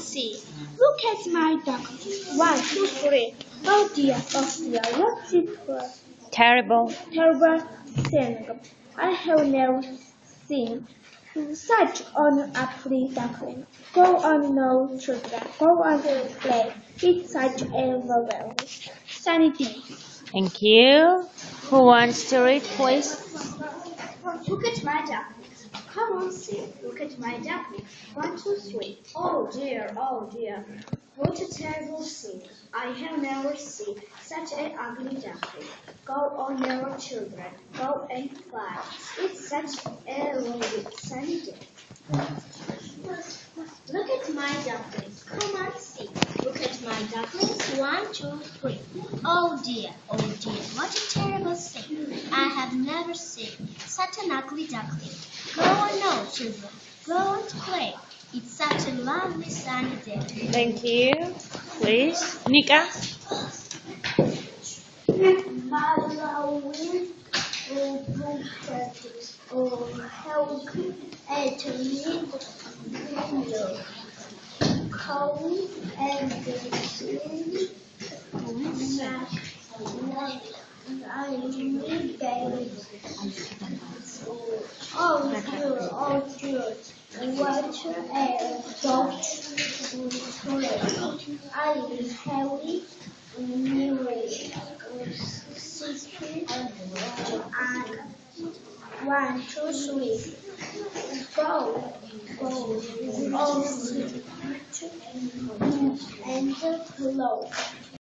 see. Look at my duck. 1, 2, 3. Oh dear, what's it for? Terrible. Terrible thing. I have never seen such an ugly duckling. Go on now, children. Go on and play. It's such a marvelous sunny day. Thank you. Who wants to read, please? Look at my duck. Come on, see. Look at my duckling. 1, 2, 3. Oh dear, what a terrible thing. I have never seen such an ugly duckling. Go on now, children. Go and fly. It's such a lovely sunny day. Look at my ducklings. Come on, see. Look at my ducklings. 1, 2, 3. Oh dear, what a terrible thing. I have never seen such an ugly duckling. Go on now, children. Go and play. It's such a lovely sunny day. Thank you. Please, Nika. Following practice or help at mid-window. Cold and sleep. I need babies. Oh dear. What a dog. I am heavy. Anyway, 60 and 1, 2, 3. Go. Oh, and close.